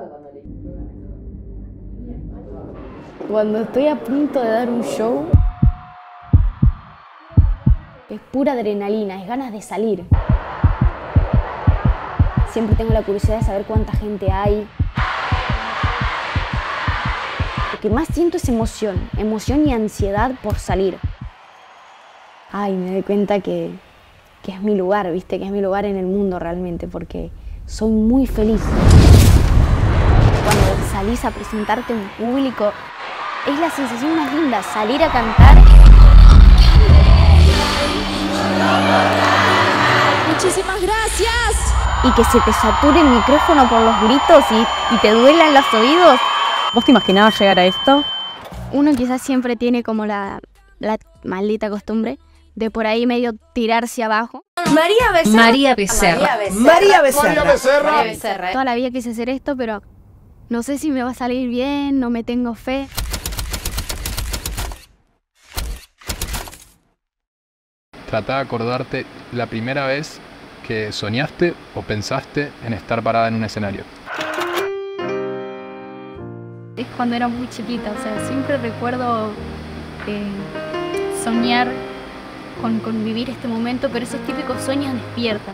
Cuando estoy a punto de dar un show, es pura adrenalina, es ganas de salir. Siempre tengo la curiosidad de saber cuánta gente hay. Lo que más siento es emoción y ansiedad por salir. Ay, me doy cuenta que es mi lugar, ¿viste? Que es mi lugar en el mundo realmente, porque soy muy feliz. Cuando salís a presentarte en público, es la sensación más linda, salir a cantar. Muchísimas gracias. Y que se te sature el micrófono por los gritos y te duelan los oídos. ¿Vos te imaginabas llegar a esto? Uno quizás siempre tiene como la maldita costumbre de por ahí medio tirarse abajo. María Becerra. María Becerra. María Becerra. María Becerra. Toda la vida quise hacer esto, pero no sé si me va a salir bien, no me tengo fe. Tratá de acordarte la primera vez que soñaste o pensaste en estar parada en un escenario. Es cuando era muy chiquita, o sea, siempre recuerdo soñar con vivir este momento, pero esos típicos sueños despiertan.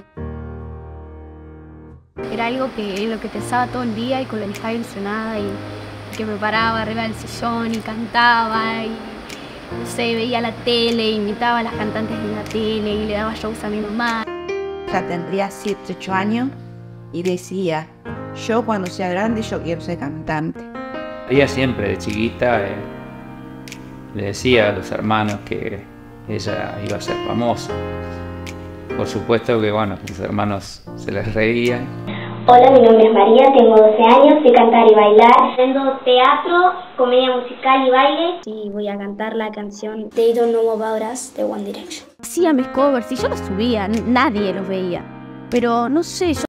Era algo que lo que pensaba todo el día y con lo que estaba ilusionada y que me paraba arriba del sillón y cantaba y no sé, veía la tele, imitaba a las cantantes de la tele y le daba shows a mi mamá. Ya tendría 7, 8 años y decía, yo cuando sea grande yo quiero ser cantante. Ella siempre de chiquita le decía a los hermanos que ella iba a ser famosa. Por supuesto que bueno, los hermanos se les reían. Hola, mi nombre es María, tengo 12 años, sé cantar y bailar. Haciendo teatro, comedia musical y baile. Y voy a cantar la canción They Don't Know About Us de One Direction. Hacía mis covers y yo los subía, nadie los veía. Pero no sé, yo